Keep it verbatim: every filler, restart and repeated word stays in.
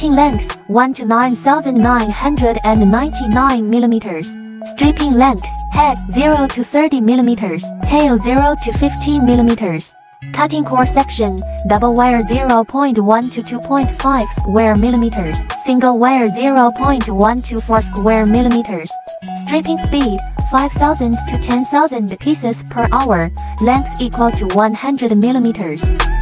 Cutting length one to nine thousand nine hundred ninety-nine millimeters. Stripping length: head zero to thirty millimeters, tail zero to fifteen millimeters. Cutting core section: double wire zero point one to two point five square millimeters, single wire zero point one to four square millimeters. Stripping speed: five thousand to ten thousand pieces per hour, length equal to one hundred millimeters.